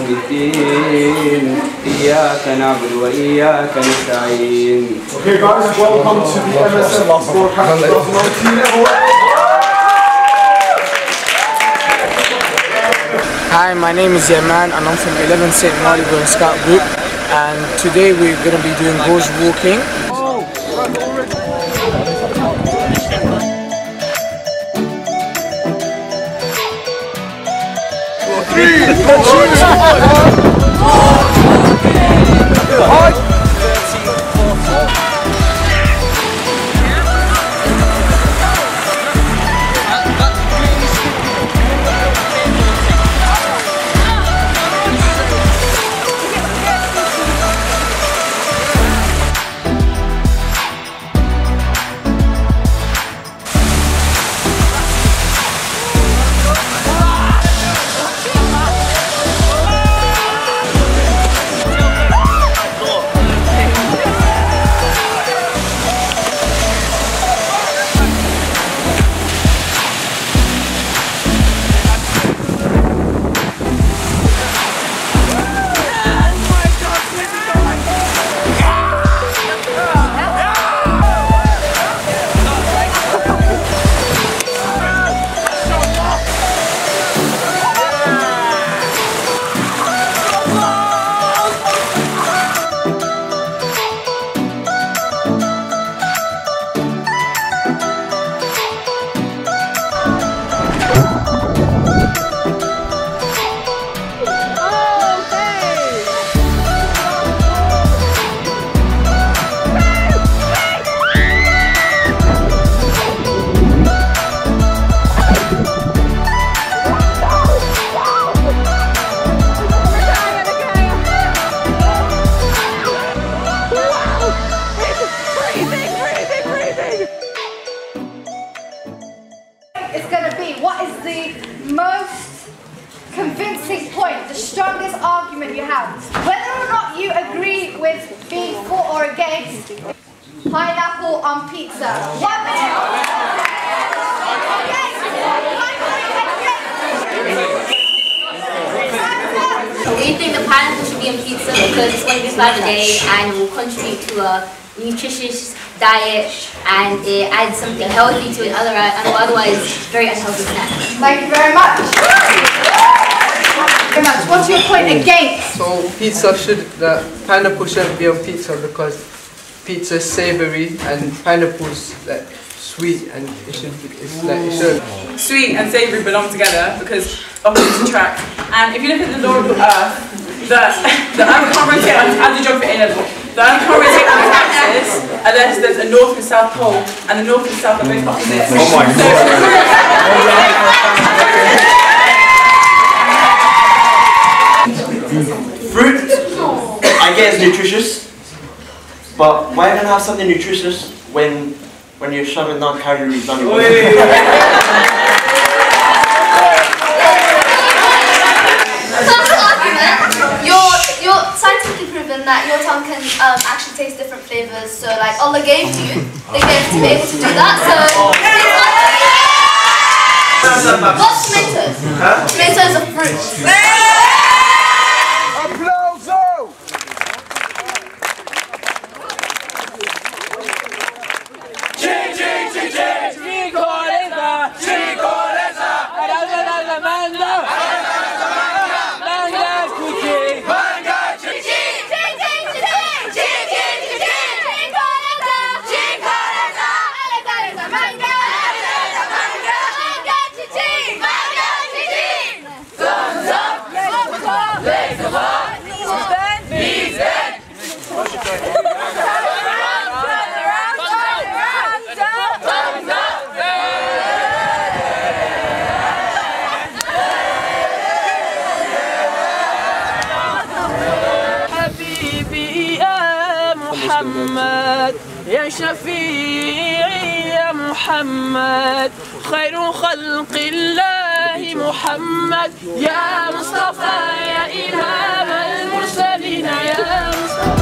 الدين إياك نعبد وإياك نستعين. Okay guys, welcome to the Msf Explorer Camp 2019 Hi, my name is Yaman and I'm from 11th St. Marylebone Scout Group, and today we're going to be doing bush walking. It's going to be, what is the most convincing point, the strongest argument you have? Whether or not you agree with being for or against pineapple on pizza. 1 minute. We think the pineapple should be on pizza because it's 1 times a day and will contribute to a nutritious diet, and it adds something healthy to it, otherwise very unhealthy snack. Thank you very much. What's your point against? So pineapple shouldn't be on pizza because pizza is savoury and pineapple's like sweet, and it should. Sweet and savoury belong together because opposites attract. And if you look at the law of the earth, the earth can't rotate as the geography A level. The earth can't rotate on its axis unless there's a north and south pole, and the north and south are both opposites. Oh my God. Fruit, I guess, is nutritious, but why are you gonna have something nutritious when you're shoving down calories down your body? You're scientifically proven that your tongue can actually taste different flavours. So, like Allah gave you the gift to be able to do that. So, what's tomatoes? Huh? Tomatoes are fruit. محمد يا شفيعي يا محمد خير خلق الله محمد يا مصطفى يا إمام المرسلين يا مصطفى